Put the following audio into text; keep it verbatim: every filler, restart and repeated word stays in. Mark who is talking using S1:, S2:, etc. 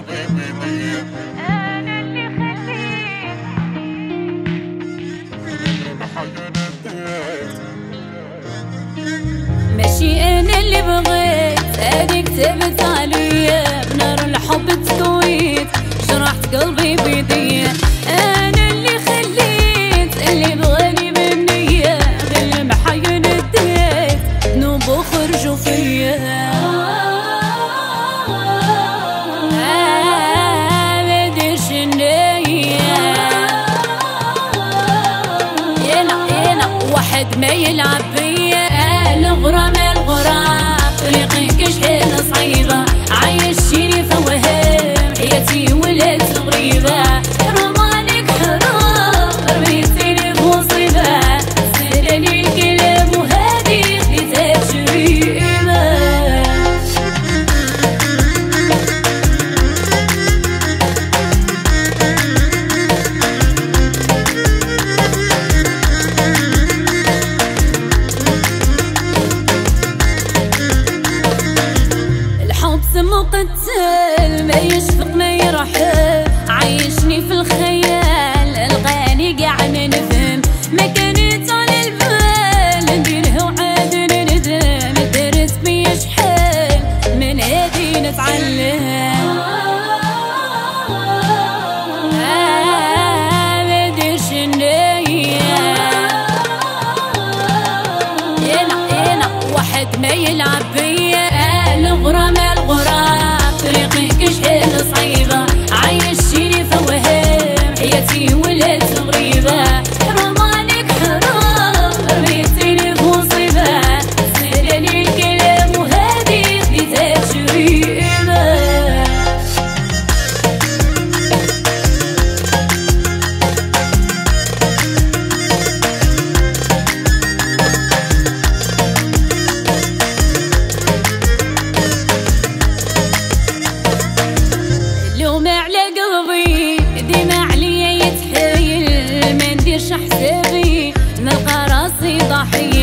S1: أنا اللي خليت ماشي أنا اللي بغيت، هادي كتبت عليا بنار الحب تكويت، جرحت قلبي بيديا. أنا اللي خليت اللي بغاني بنية، غير المحاين اديت ذنوب خرجوا فيا. واحد ما يلعب بيا الغرام الغرام، طريقك شحال صعيبة، عايشيني في وهم حياتي ولات غريبة. رمانك حرام رميتيني بمصيبة، سالني الكلام وهادي خديتها بجريمة. مقتل ما يشفق ما يرحم، عايشني في الخيال الغاني قاع ما نفهم، ما كانت على البال نديرها وعاد ندم، درت بيا شحال من هادي نتعلم. آه ما ديرش النية انا انا واحد ما يلعب بيا الغرام الغرام، طريقك شحال صعيبة، عايشيني في وهم حياتي ولات غريبة. رمانك حرام رميتيني بمصيبة، سالني الكلام وهادي خديتها بجريمة. لوم على قلبي ديما عليا يتحايل، ما نديرش حسابي نلقى راسي ضحية.